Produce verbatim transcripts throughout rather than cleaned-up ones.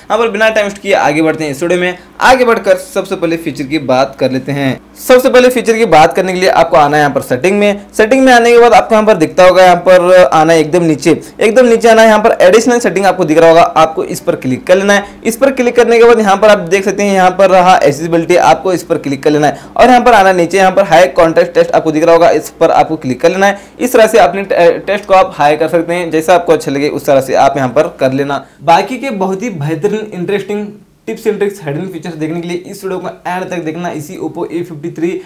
यहाँ पर बिना टाइम वेस्ट किए आगे बढ़ते हैं इस वीडियो में। आगे बढ़कर सबसे पहले फीचर की बात कर लेते हैं। सबसे पहले फीचर की बात करने के लिए आपको आना है यहाँ पर सेटिंग में। सेटिंग में आने के बाद आपको यहाँ पर दिखता होगा, यहाँ पर आना है एकदम नीचे, एकदम नीचे आना है, यहाँ पर एडिशनल सेटिंग आपको दिख रहा होगा, आपको इस पर क्लिक कर लेना है। इस पर क्लिक करने के बाद यहाँ पर आप देख सकते हैं यहाँ पर रहा एक्सेसिबिलिटी, आपको इस पर क्लिक कर लेना है और यहाँ पर आना नीचे, यहाँ पर हाई कॉन्टेस्ट टेस्ट आपको दिख रहा होगा, इस पर आपको क्लिक कर लेना है। इस तरह से अपने टेस्ट को आप हाई कर सकते हैं, जैसा आपको अच्छा लगे उस तरह से आप यहाँ पर कर लेना। बाकी के बहुत ही बेहतरीन interesting tips and tricks hidden features देखने के लिए इस वीडियो को एंड तक देखना। इसी Oppo A fifty three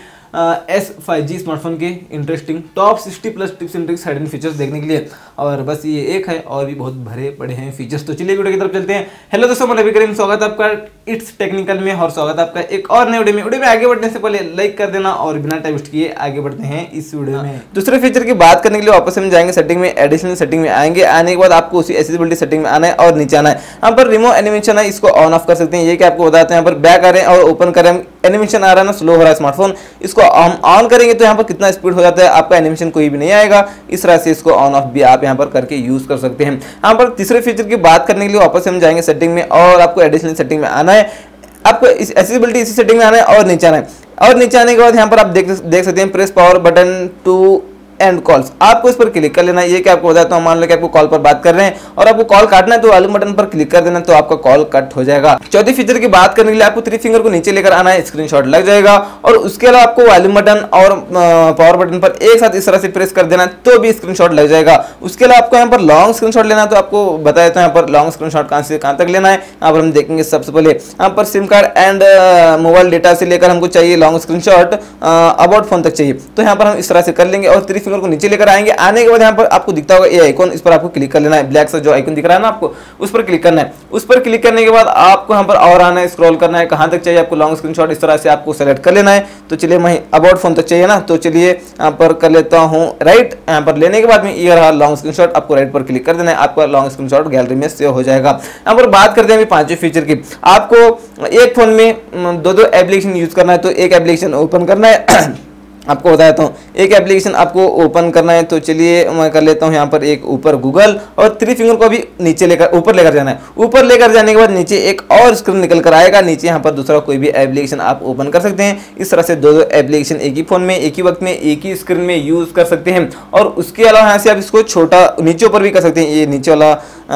S five G smartphone के interesting top sixty plus tips and tricks hidden features देखने के लिए। और बस ये एक है, और भी बहुत भरे पड़े हैं फीचर्स। तो चलिए वीडियो की तरफ चलते हैं। हेलो दोस्तों, मैं रवि करीम, स्वागत है आपका इट्स टेक्निकल में और स्वागत है आपका एक और नए वीडियो में। वीडियो में आगे बढ़ने से पहले लाइक कर देना और बिना टाइम वेस्ट किए आगे बढ़ते हैं इस वीडियो में। दूसरे फीचर की बात करने के लिए वापस हम जाएंगे सेटिंग में, एडिशनल सेटिंग में आएंगे। आने के बाद आपको उसी एक्सेसिबिलिटी सेटिंग में आना है और नीचे आना है। यहाँ पर रिमूव एनिमेशन है, इसको ऑन ऑफ कर सकते हैं। ये कि आपको बताते हैं, यहाँ पर बैक आ रहे हैं और ओपन करें, एनिमेशन आ रहा है ना, स्लो हो रहा है स्मार्टफोन, इसको हम ऑन करेंगे तो यहाँ पर कितना स्पीड हो जाता है, आपका एनिमेशन कोई भी नहीं आएगा। इस तरह से इसको ऑन ऑफ भी आप यहाँ पर करके यूज कर सकते हैं। यहाँ पर तीसरे फीचर की बात करने के लिए वापस हम जाएंगे सेटिंग में और आपको एडिशनल सेटिंग में आना है। आपको इस एक्सेसिबिलिटी इसी सेटिंग में आना है और नीचे आना है। और नीचे आने के बाद यहाँ पर आप देख देख सकते हैं press power button to end calls, आपको इस पर क्लिक कर लेना है। ये कि आपको बताता हूँ, मान लो कि आपको कॉल पर बात कर रहे हैं और आपको कॉल काटना है तो वॉल्यूम बटन पर क्लिक कर देना, तो आपका कॉल कट हो जाएगा। चौथी फीचर की बात करने के लिए आपको थ्री फिंगर को नीचे लेकर आना है, स्क्रीनशॉट लग जाएगा। और उसके अलावा आपको वॉल्यूम बटन और पावर बटन पर एक साथ इस तरह से प्रेस कर देना तो भी स्क्रीनशॉट लग जाएगा। उसके अलावा आपको यहाँ पर लॉन्ग स्क्रीनशॉट लेना है, तो आपको बताया तो यहाँ पर लॉन्ग स्क्रीनशॉट कहाँ से कहाँ तक लेना है यहाँ पर हम देखेंगे। सबसे पहले यहाँ पर SIM card and mobile data से लेकर हमको चाहिए लॉन्ग स्क्रीनशॉट, अबाउट फोन तक चाहिए, तो यहाँ पर हम इस तरह से कर लेंगे और थ्री फिंगर को नीचे लेकर आएंगे। आने के बाद यहाँ पर आपको दिखता होगा ये आइकन, इस पर आपको क्लिक कर लेना है। ब्लैक सा जो आइकन दिख रहा है ना आपको, उस पर क्लिक करना है। उस पर क्लिक करने के बाद आपको यहाँ पर और आना है, स्क्रॉल करना है, कहाँ तक चाहिए आपको लॉन्ग स्क्रीनशॉट, इस तरह से आपको सेलेक्ट कर लेना है। तो चलिए मैं अबाउट फोन तक चाहिए ना, तो चलिए यहाँ पर कर लेता हूँ राइट। यहाँ पर लेने के बाद में ये रहा लॉन्ग स्क्रीनशॉट, आपको राइट पर क्लिक कर देना है, आपका लॉन्ग स्क्रीनशॉट गैलरी में सेव हो जाएगा। यहाँ पर बात करते हैं पांचवें फीचर की। आपको एक फोन में दो दो एप्लीकेशन यूज करना है, तो एक एप्लीकेशन ओपन करना है। आपको बताया तो एक एप्लीकेशन आपको ओपन करना है, तो चलिए मैं कर लेता हूँ यहाँ पर एक ऊपर गूगल और थ्री फिंगर को भी नीचे लेकर ऊपर लेकर जाना है। ऊपर लेकर जाने के बाद नीचे एक और स्क्रीन निकल कर आएगा, नीचे यहाँ पर दूसरा कोई भी एप्लीकेशन आप ओपन कर सकते हैं। इस तरह से दो दो एप्लीकेशन एक ही फोन में एक ही वक्त में एक ही स्क्रीन में यूज कर सकते हैं। और उसके अलावा यहाँ से आप इसको छोटा नीचे ऊपर भी कर सकते हैं। ये नीचे वाला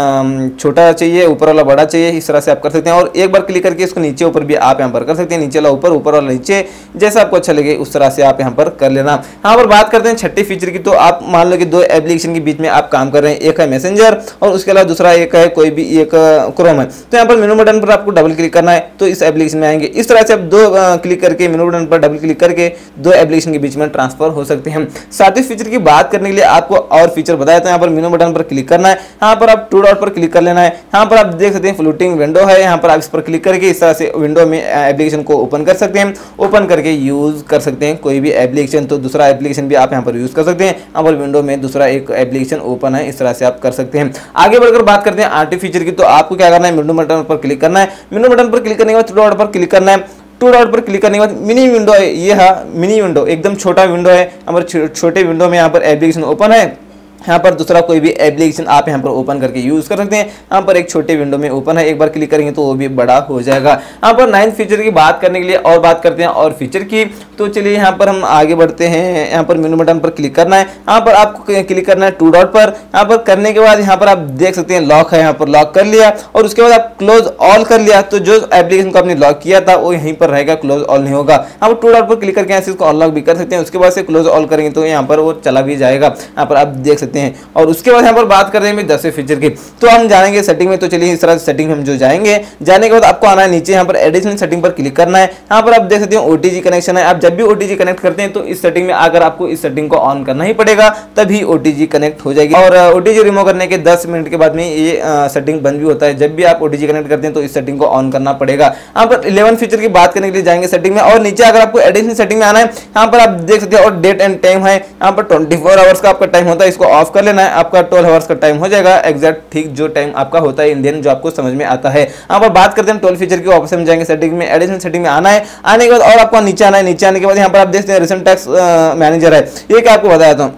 छोटा चाहिए, ऊपर वाला बड़ा चाहिए, इस तरह से आप कर सकते हैं। और एक बार क्लिक करके इसको नीचे ऊपर भी आप यहाँ पर कर सकते हैं, नीचे वाला ऊपर, ऊपर वाला नीचे, जैसा आपको अच्छा लगे उस तरह से आप यहाँ पर कर लेना। यहाँ पर बात करते हैं छठी फीचर की। तो आप मान लो कि दो एप्लीकेशन के बीच में आप काम कर रहे हैं, एक है मैसेंजर और उसके अलावा दूसरा एक है कोई भी एक क्रोम है, तो यहाँ पर मेनू बटन पर आपको डबल क्लिक करना है तो इस एप्लीकेशन में आएंगे। इस तरह से आप दो क्लिक करके मेनू बटन पर डबल क्लिक करके दो एप्लीकेशन के बीच में ट्रांसफर हो सकते हैं। सातवीं फीचर की बात करने के लिए आपको और फीचर बताया था। यहाँ पर मेनू बटन पर क्लिक करना है, यहाँ पर आप टू डॉट पर क्लिक कर लेना है। यहाँ पर आप देख सकते हैं फ्लोटिंग विंडो है, यहाँ पर आप इस पर क्लिक करके इस तरह से विंडो में एप्लीकेशन को ओपन कर सकते हैं, ओपन करके यूज कर सकते हैं कोई भी एप्लीकेशन। तो दूसरा एप्लीकेशन भी आप यहाँ पर यूज कर सकते हैं। यहाँ पर विंडो में दूसरा एक एप्लीकेशन ओपन है, इस तरह से आप कर सकते हैं। आगे बढ़कर बात करते हैं आठवीं फीचर की। तो आपको क्या करना है, मेनू बटन पर क्लिक करना है। मेनू बटन पर क्लिक करने के बाद टू डॉट पर क्लिक करना है। टू डॉट पर क्लिक करने के बाद मिनी विंडो है, ये है मिनी विंडो, एकदम छोटा विंडो है। यहाँ पर छोटे विंडो में यहाँ पर एप्लीकेशन ओपन है। यहाँ पर दूसरा कोई भी एप्लीकेशन आप यहाँ पर ओपन करके यूज कर सकते हैं। यहाँ पर एक छोटे विंडो में ओपन है, एक बार क्लिक करेंगे तो वो भी बड़ा हो जाएगा। यहाँ पर नाइन्थ फीचर की बात करने के लिए और बात करते हैं और फीचर की। तो चलिए यहाँ पर हम आगे बढ़ते हैं। यहाँ पर मेनू बटन पर क्लिक करना है, यहाँ पर आपको क्लिक करना है टू डॉट पर। यहाँ पर करने के बाद यहाँ पर आप देख सकते हैं लॉक है, यहाँ पर लॉक कर लिया और उसके बाद आप क्लोज ऑल कर लिया, तो जो एप्लीकेशन को आपने लॉक किया था वो यहीं पर रहेगा, क्लोज ऑल नहीं होगा। यहाँ पर टू डॉट पर क्लिक करके इसको अनलॉक भी कर सकते हैं, उसके बाद से क्लोज ऑल करेंगे तो यहाँ पर वो चला भी जाएगा। यहाँ पर आप देख सकते हैं। और उसके बाद यहाँ पर बात कर रहे हैं दसवें फीचर की। तो हम जानेंगे सेटिंग में। तो चलिए इस तरह से सेटिंग हम जो जाएंगे, जाने के बाद आपको आना है नीचे, यहाँ पर एडिशनल सेटिंग पर क्लिक करना है। यहाँ पर आप देख सकते हैं ओटीजी कनेक्शन है। आप जब भी ओटीजी कनेक्ट करते हैं तो इस सेटिंग में आकर आपको इस सेटिंग को ऑन करना ही पड़ेगा, तभी ओटीजी कनेक्ट हो जाएगी। और ओटीजी रिमूव करने के दस मिनट के बाद में ये सेटिंग बंद भी होता है। जब भी आप ओटीजी कनेक्ट करते हैं तो इस सेटिंग को ऑन करना पड़ेगा। यहाँ पर इलेवन फीचर की बात करने के लिए जाएंगे सेटिंग में और नीचे अगर आपको एडिशनल सेटिंग में आना है, यहाँ पर आप देख सकते हैं और डेट एंड टाइम है। यहाँ पर ट्वेंटी फोर आवर्स का आपका टाइम होता है, इसको ऑफ कर लेना है, आपका ट्वेल्व आवर्स का टाइम हो जाएगा, एग्जैक्ट ठीक जो टाइम आपका होता है इंडियन, जो आपको समझ में आता है। यहाँ पर बात करते हैं ट्वेल्व फीचर की। वापस हम जाएंगे सेटिंग में, एडिशनल सेटिंग में आना है। आने के बाद और आपको नीचे आना है, नीचे आने के बाद यहाँ पर आप देखते हैं रिसेंट टैक्स मैनेजर है, ये क्या आपको बताया था।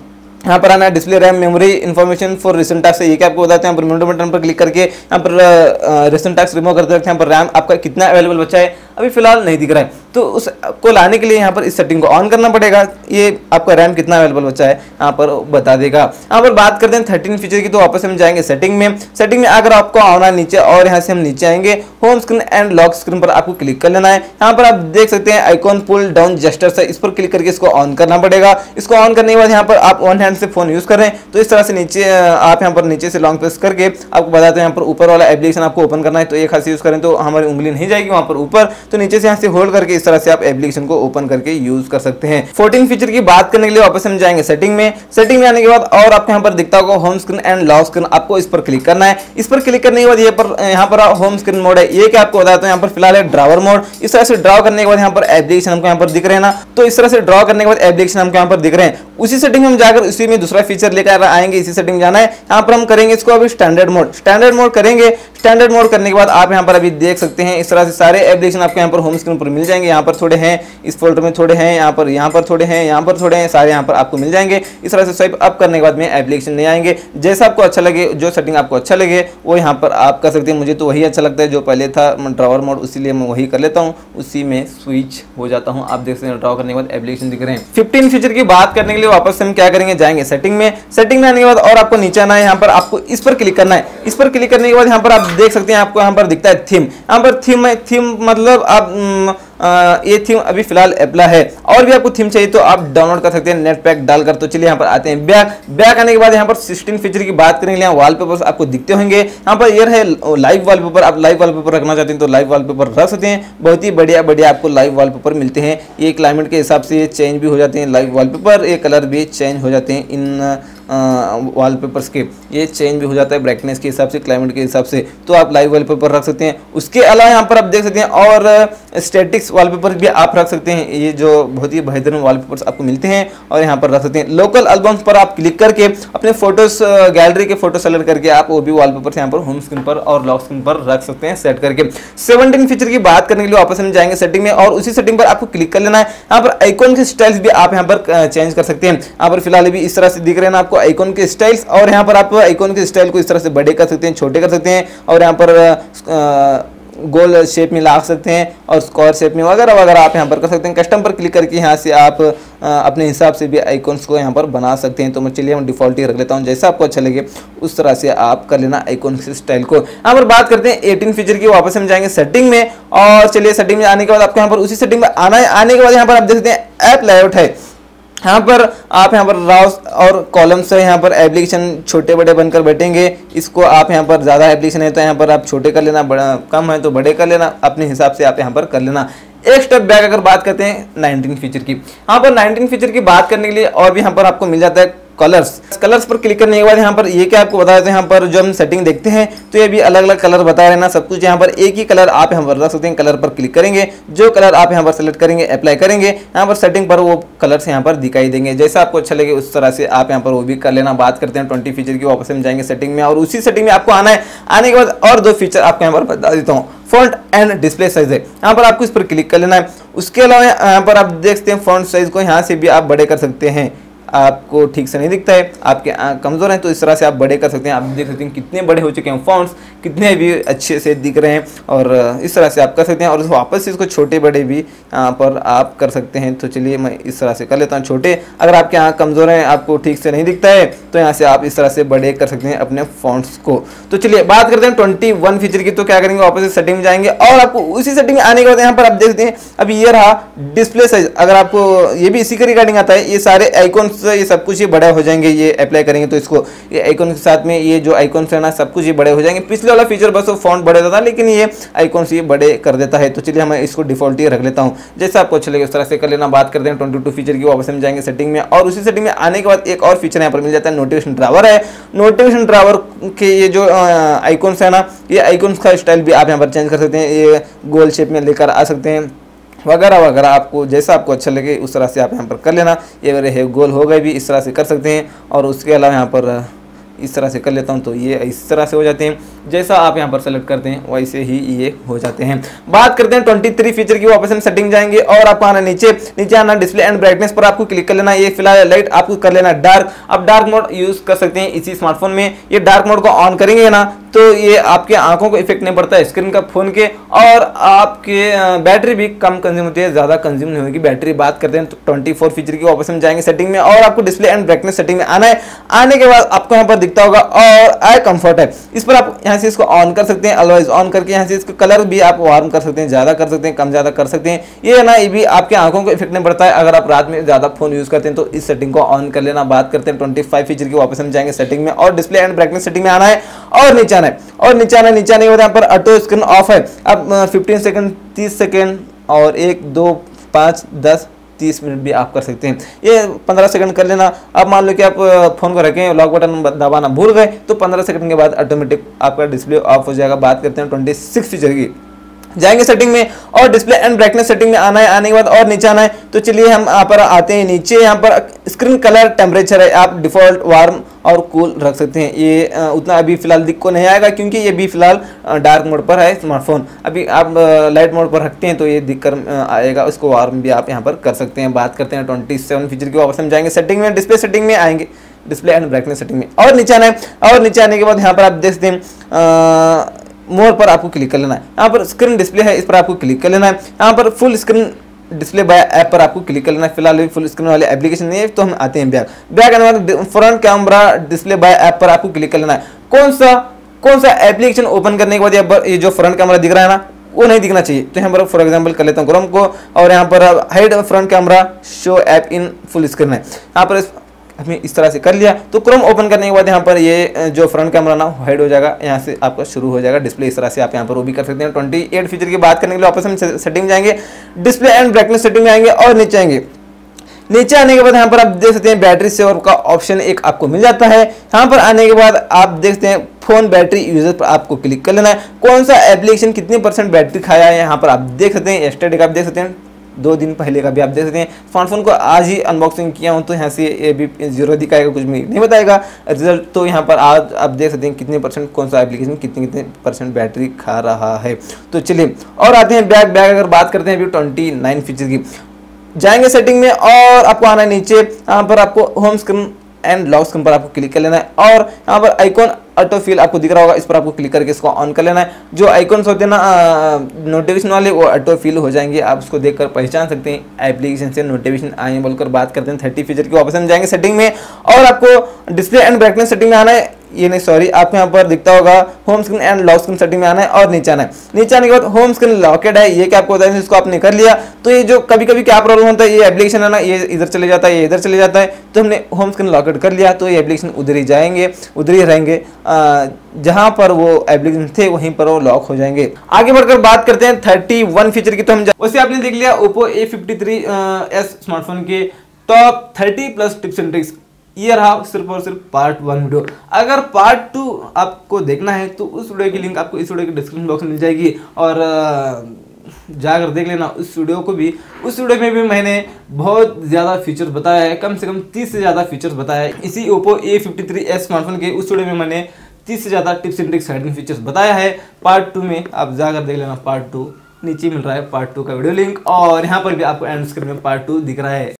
यहाँ पर आना है display RAM memory information for recent task है, ये क्या आपको बताते हैं। यहाँ पर मेनू बटन पर क्लिक करके यहाँ पर रिसेंट टास्क रिमूव करते वक्त यहाँ पर रैम आपका कितना अवेलेबल बचा है अभी फिलहाल नहीं दिख रहा है, तो उसको लाने के लिए यहाँ पर इस सेटिंग को ऑन करना पड़ेगा। ये आपका रैम कितना अवेलेबल बचा है यहाँ पर बता देगा। यहाँ पर बात करते हैं थर्टीन फीचर की, तो वापस हम जाएंगे सेटिंग में। सेटिंग में अगर आपको आना है नीचे और यहाँ से हम नीचे आएंगे home screen and lock screen पर आपको क्लिक कर लेना है। यहाँ पर आप देख सकते हैं आइकॉन पुल डाउन जेस्चर्स है, इस पर क्लिक करके इसको ऑन करना पड़ेगा। इसको ऑन करने के बाद यहाँ पर आप वन हैंड से फोन यूज कर रहे हैं तो इस तरह से नीचे आप यहाँ पर नीचे से लॉन्ग प्रेस करके आपको बताते हैं यहाँ पर ऊपर वाला एप्लीकेशन आपको ओपन करना है, तो एक हाथ से यूज करें तो हमारी उंगली नहीं जाएगी वहां पर ऊपर, तो नीचे से यहाँ से होल्ड करके इस तरह से आप एप्लीकेशन को ओपन करके यूज कर सकते हैं। फोर्टीन फीचर की बात करने के लिए वापस हम जाएंगे सेटिंग में। सेटिंग में आने के बाद और आपको यहाँ पर दिखता होगा home screen and lock screen, आपको इस पर क्लिक करना है। इस पर क्लिक करने के बाद ये पर यहाँ पर होम स्क्रीन मोड है, ये क्या आपको बताता है यहाँ पर फिलहाल है ड्रावर मोड। इस तरह से ड्रॉ करने के बाद यहाँ पर एप्लीकेशन हमको यहाँ पर दिख रहे हैं ना, तो इस तरह से ड्रॉ करने के बाद एप्लीकेशन हमको यहाँ पर दिख रहे हैं। उसी सेटिंग में हम जाकर उसी में दूसरा फीचर लेकर आएंगे, इसी सेटिंग जाना है। यहाँ पर हम करेंगे इसको अभी स्टैंडर्ड मोड, स्टैंडर्ड मोड करेंगे। स्टैंडर्ड मोड करने के बाद आप यहाँ पर अभी देख सकते हैं इस तरह से सारे एप्लीकेशन आपको यहाँ पर होम स्क्रीन पर मिल जाएंगे। यहाँ पर थोड़े हैं, इस फोल्डर में थोड़े हैं, यहाँ पर यहाँ पर थोड़े हैं, यहाँ पर थोड़े हैं, सारे यहाँ पर आपको मिल जाएंगे। इस तरह से स्वाइप अप करने के बाद में एप्लीकेशन नहीं आएंगे। जैसा आपको अच्छा लगे, जो सेटिंग आपको अच्छा लगे वो यहाँ पर आप कर सकते हैं। मुझे तो वही अच्छा लगता है जो पहले था ड्रॉवर मोड, इसीलिए मैं वही कर लेता हूँ, उसी में स्विच हो जाता हूँ। आप देख सकते हैं ड्रॉ करने के बाद एप्लीकेशन दिख रहे हैं। फिफ्टीन फीचर की बात करने के लिए वापस हम क्या करेंगे, जाएंगे सेटिंग में। सेटिंग में आने के बाद और आपको नीचे आना है, यहाँ पर आपको इस पर क्लिक करना है। इस पर क्लिक करने के बाद यहाँ पर आप देख सकते हैं आपको यहाँ पर दिखता है थीम। यहाँ पर थीम है, थीम मतलब आप आ, ये थीम अभी फिलहाल एप्ला है, और भी आपको थीम चाहिए तो आप डाउनलोड कर सकते हैं नेट पैक डालकर। तो चलिए यहाँ पर आते हैं बैक। बैक आने के बाद यहाँ पर सिक्सटीन फीचर की बात करेंगे। यहाँ वॉलपेपर्स आपको दिखते होंगे, यहाँ पर ये है लाइव वॉलपेपर। आप लाइव वॉलपेपर रखना चाहते हैं तो लाइव वॉलपेपर रख सकते हैं। बहुत ही बढ़िया बढ़िया आपको लाइव वॉलपेपर मिलते हैं। ये क्लाइमेट के हिसाब से ये चेंज भी हो जाते हैं लाइव वॉलपेपर, ये कलर भी चेंज हो जाते हैं इन वॉलपेपर्स के, ये चेंज भी हो जाता है ब्राइटनेस के हिसाब से, क्लाइमेट के हिसाब से, तो आप लाइव वॉलपेपर रख सकते हैं। उसके अलावा यहाँ पर आप देख सकते हैं और स्टैटिक्स वॉलपेपर भी आप रख सकते हैं। ये जो बहुत ही बेहतरीन वॉलपेपर्स आपको मिलते हैं और यहाँ पर रख सकते हैं। लोकल एल्बम्स पर आप क्लिक करके अपने फोटोज गैलरी के फोटो सेलेक्ट करके आप वो भी वॉलपेपर्स यहाँ पर होम स्क्रीन पर और लॉक स्क्रीन पर रख सकते हैं सेट करके। सेवनटीन फीचर की बात करने के लिए वापस हम जाएंगे सेटिंग में और उसी सेटिंग पर आपको क्लिक कर लेना है। यहाँ पर आइकॉन के स्टाइल्स भी आप यहाँ पर चेंज कर सकते हैं। यहाँ पर फिलहाल भी इस तरह से दिख रहे हैं ना आपको आइकॉन के स्टाइल्स, और यहाँ पर आप आइकॉन के स्टाइल को इस तरह से बड़े कर सकते हैं, छोटे कर सकते हैं, और यहाँ पर आ, गोल शेप में ला सकते हैं और स्क्वायर शेप में वगैरह वगैरह आप यहाँ पर कर सकते हैं। कस्टम पर क्लिक करके यहाँ से आप आ, अपने हिसाब से भी आइकॉन्स को यहाँ पर बना सकते हैं। तो मैं चलिए हम डिफॉल्ट ही रख लेता हूँ, जैसा आपको अच्छा लगे उस तरह से आप कर लेना आइकॉन के स्टाइल को। यहाँ पर बात करते हैं एटीन फीचर की, वापस हम जाएंगे सेटिंग में, और चलिए सेटिंग में आने के बाद आपको यहाँ पर उसी सेटिंग में आना है। आने के बाद यहाँ पर आप देख सकते हैं ऐप लेआउट है। यहाँ पर आप यहाँ पर राउस और कॉलम से यहाँ पर एप्लीकेशन छोटे बड़े बनकर बैठेंगे। इसको आप यहाँ पर ज़्यादा एप्लीकेशन है तो यहाँ पर आप छोटे कर लेना, बड़ा कम है तो बड़े कर लेना, अपने हिसाब से आप यहाँ पर कर लेना। एक स्टेप बैक अगर बात करते हैं नाइनटीन फीचर की, यहाँ पर नाइनटीन फीचर की बात करने के लिए और भी यहाँ पर आपको मिल जाता है कलर्स। कलर्स पर क्लिक करने के बाद यहाँ पर ये क्या आपको बता देते हैं, यहाँ पर जो हम सेटिंग देखते हैं तो ये भी अलग अलग कलर बता रहे हैं ना, सब कुछ यहाँ पर एक ही कलर आप यहाँ पर रख सकते हैं। कलर पर क्लिक करेंगे, जो कलर आप यहाँ पर सेलेक्ट करेंगे अप्लाई करेंगे, यहाँ पर सेटिंग पर वो कलर्स यहाँ पर दिखाई देंगे। जैसा आपको अच्छा लगे उस तरह से आप यहाँ पर वो भी कर लेना। बात करते हैं ट्वेंटी फीचर की, वापस हम जाएंगे सेटिंग में और उसी सेटिंग में आपको आना है। आने के बाद और दो फीचर आपको यहाँ पर बता देता हूँ, फॉन्ट एंड डिस्प्ले साइज है। यहाँ पर आपको इस पर क्लिक कर लेना है। उसके अलावा यहाँ पर आप देख सकते हैं फॉन्ट साइज को यहाँ से भी आप बड़े कर सकते हैं। आपको ठीक से नहीं दिखता है, आपके आँख कमजोर हैं तो इस तरह से आप बड़े कर सकते हैं। आप देख सकते हैं कितने बड़े हो चुके हैं फॉन्ट्स, कितने भी अच्छे से दिख रहे हैं, और इस तरह से आप कर सकते हैं। और वापस से इसको छोटे बड़े भी यहाँ पर आप कर सकते हैं। तो चलिए मैं इस तरह से कर लेता हूँ छोटे। अगर आपके आँख कमजोर हैं, आपको ठीक से नहीं दिखता है, तो यहाँ से आप इस तरह से बड़े कर सकते हैं अपने फॉन्ट्स को। तो चलिए बात करते हैं ट्वेंटी वन फीचर की। तो क्या करेंगे, वापस से सेटिंग में जाएंगे और आपको उसी सेटिंग में आने के बाद यहाँ पर आप देख सकते हैं अभी ये रहा डिस्प्ले साइज। अगर आपको ये भी इसी के रिगार्डिंग आता है, ये सारे आइकॉन्स ये सब कुछ ये बड़े हो जाएंगे। ये अप्लाई करेंगे तो इसको ये आइकॉन के साथ में ये जो आइकॉन्स है ना सब कुछ ये बड़े हो जाएंगे। पिछले वाला फीचर बस वो फॉन्ट बड़े होता था, लेकिन ये आइकॉन्स ये बड़े कर देता है। तो चलिए मैं इसको डिफॉल्ट ही रख लेता हूँ, जैसा आपको अच्छा लगे उस तरह से कर लेना। बात करते हैं ट्वेंटी टू फीचर की, वापस हम जाएंगे सेटिंग में और उसी सेटिंग में आने के बाद एक और फीचर यहाँ पर मिल जाता है, नोटिफिकेशन ड्रावर है। नोटिफिकेशन ड्रावर के ये जो आइकॉन्स है ना, ये आइकॉन्स का स्टाइल भी आप यहाँ पर चेंज कर सकते हैं। ये गोल शेप में लेकर आ सकते हैं वगैरह वगैरह, आपको जैसा आपको अच्छा लगे उस तरह से आप यहाँ पर कर लेना। ये अगर है गोल हो गए भी इस तरह से कर सकते हैं। और उसके अलावा यहाँ पर इस तरह से कर लेता हूं तो ये इस तरह से हो जाते हैं। जैसा आप यहां पर सेलेक्ट करते हैं वैसे ही ये हो जाते हैं। बात करते हैं तेईस फीचर की, वापस हम सेटिंग जाएंगे और आपको आना नीचे नीचे आना डिस्प्ले एंड ब्राइटनेस पर आपको क्लिक कर लेना। ये फिलहाल लाइट आपको कर लेना डार्क। आप डार्क मोड यूज कर सकते हैं इसी स्मार्टफोन में। ये डार्क मोड को ऑन करेंगे ना तो ये आपके आंखों को इफेक्ट नहीं पड़ता है स्क्रीन का फोन के, और आपके बैटरी भी कम कंज्यूम होती है, ज्यादा कंज्यूम नहीं होगी बैटरी। बात करते हैं तो चौबीस फीचर की, वापस हम जाएंगे सेटिंग में और आपको डिस्प्ले एंड ब्राइटनेस सेटिंग में आना है। आने के बाद आपको यहाँ पर दिखता होगा और आई कंफर्ट है, इस पर आप यहाँ से इसको ऑन कर सकते हैं। अदरवाइज ऑन करके यहाँ से इसको कलर भी आप वार्म कर सकते हैं, ज्यादा कर सकते हैं, कम ज्यादा कर सकते हैं। ये है ना, ये भी आपके आंखों को इफेक्ट नहीं पड़ता है अगर आप रात में ज्यादा फोन यूज करते हैं तो इस सेटिंग को ऑन कर लेना। बात करते हैं पच्चीस फीचर की, वापस हम जाएंगे सेटिंग में और डिस्प्ले एंड ब्राइटनेस सेटिंग में आना है और नीचे आना है और नीचे आना नीचे आने के बाद यहाँ पर ऑटो स्क्रीन ऑफ है। अब पंद्रह सेकंड, तीस सेकंड और एक दो पाँच दस तीस मिनट भी आप कर सकते हैं। ये पंद्रह सेकंड कर लेना। अब मान लो कि आप फोन को रखें, लॉक बटन दबाना भूल गए तो पंद्रह सेकंड के बाद ऑटोमेटिक आपका डिस्प्ले ऑफ हो जाएगा। बात करते हैं छब्बीस फीचर की, जाएंगे सेटिंग में और डिस्प्ले एंड ब्राइटनेस सेटिंग में आना है। आने के बाद और नीचे आना है तो चलिए हम यहाँ पर आते हैं नीचे। यहाँ पर स्क्रीन कलर टेम्परेचर है, आप डिफॉल्ट वार्म और कूल रख सकते हैं। ये आ, उतना अभी फिलहाल दिक्कत को नहीं आएगा क्योंकि ये भी फिलहाल डार्क मोड पर है स्मार्टफोन। अभी आप लाइट मोड पर रखते हैं तो ये दिक्कत आएगा, उसको वार्म भी आप यहाँ पर कर सकते हैं। बात करते हैं सत्ताईस फीचर की, वापस हम जाएंगे सेटिंग में, डिस्प्ले सेटिंग में आएंगे, डिस्प्ले एंड ब्राइटनेस सेटिंग में और नीचे आना है और नीचे आने के बाद यहाँ पर आप देख सकते हैं मोड पर आपको क्लिक कर लेना है। यहाँ पर स्क्रीन डिस्प्ले है, इस पर आपको क्लिक कर लेना है। यहाँ पर full screen display by app पर आपको क्लिक कर लेना है। फिलहाल फुल स्क्रीन वाले एप्लीकेशन नहीं है तो हम आते हैं बैक बैक आने के बाद front camera display by app पर आपको क्लिक कर लेना है। कौन सा कौन सा एप्लीकेशन ओपन करने के बाद यहाँ पर ये जो फ्रंट कैमरा दिख रहा है ना वो नहीं दिखना चाहिए। तो यहाँ पर फॉर एग्जांपल कर लेता हूँ क्रोम को और यहाँ पर hide front camera show app in full screen है। यहाँ पर हमें इस तरह से कर लिया तो क्रोम ओपन करने के बाद यहाँ पर ये जो फ्रंट कैमरा ना हाइड हो जाएगा, यहाँ से आपका शुरू हो जाएगा डिस्प्ले। इस तरह से आप यहाँ पर वो भी कर सकते हैं। अट्ठाईस फीचर की बात करने के लिए वापस हम सेटिंग जाएंगे, डिस्प्ले एंड ब्राइटनेस सेटिंग में आएंगे और नीचे आएंगे। नीचे आने के बाद यहाँ पर आप देख सकते हैं बैटरी सेवर का ऑप्शन एक आपको मिल जाता है। यहाँ पर आने के बाद आप देखते हैं फोन बैटरी यूजर पर आपको क्लिक कर लेना है। कौन सा एप्लीकेशन कितनी परसेंट बैटरी खाया है यहाँ पर आप देख सकते हैं। यस्टरडे का आप देख सकते हैं, दो दिन पहले का भी आप देख सकते हैं। स्मार्टफोन को आज ही अनबॉक्सिंग किया हूं तो यहाँ से ये भी जीरो दिखाएगा, कुछ भी नहीं बताएगा रिजल्ट। तो यहाँ पर आज आप देख सकते हैं कितने परसेंट कौन सा एप्लीकेशन कितने कितने परसेंट बैटरी खा रहा है। तो चलिए और आते हैं बैक बैक अगर बात करते हैं अभी उनतीस फीचर की, जाएंगे सेटिंग में और आपको आना है नीचे। यहाँ पर आपको home screen and lock screen पर आपको क्लिक कर लेना है और यहाँ पर आइकॉन ऑटो फिल आपको दिख रहा होगा, इस पर आपको क्लिक करके इसको ऑन कर लेना है। जो आइकॉन्स होते हैं ना नोटिफिकेशन वाले वो ऑटो फिल हो जाएंगे, आप उसको देखकर पहचान सकते हैं एप्लीकेशन से नोटिफिकेशन आए बोलकर। बात करते हैं तीस फीचर की, वापस हम जाएंगे सेटिंग में और आपको डिस्प्ले एंड ब्राइटनेस सेटिंग में आना है। ये नहीं सॉरी आपको यहाँ पर दिखता होगा home screen and lock screen setting में आना है और नीचे आना है। नीचे आने के बाद होम स्क्रीन लॉकेड है, ये क्या आपको होता है इसको आपने कर लिया तो ये जो कभी कभी क्या प्रॉब्लम होता है, ये एप्लीकेशन है ना ये इधर चले जाता है, ये इधर चले जाता है। तो हमने होम स्क्रीन लॉकेड कर लिया तो ये एप्लीकेशन उधर ही जाएंगे, उधर ही रहेंगे, जहां पर वो एप्लीकेशन थे वहीं पर वो लॉक हो जाएंगे। आगे बढ़कर बात करते हैं इकतीस फीचर की। तो हम वैसे आपने देख लिया Oppo A fifty three S smartphone के टॉप तीस प्लस टिप्स एंड ट्रिक्स। ये रहा सिर्फ और सिर्फ पार्ट वन वीडियो। अगर पार्ट टू आपको देखना है तो उस वीडियो की लिंक आपको इस वीडियो के डिस्क्रिप्शन बॉक्स में मिल जाएगी और जाकर देख लेना उस वीडियो को भी। उस वीडियो में भी मैंने बहुत ज़्यादा फीचर्स बताया है, कम से कम तीस से ज़्यादा फीचर्स बताया है इसी Oppo A fifty three S smartphone के। उस वीडियो में मैंने तीस से ज़्यादा tips and tricks hidden features बताया है। पार्ट टू में आप जाकर देख लेना, पार्ट टू नीचे मिल रहा है पार्ट टू का वीडियो लिंक और यहाँ पर भी आपको एंड स्क्रीन में पार्ट टू दिख रहा है।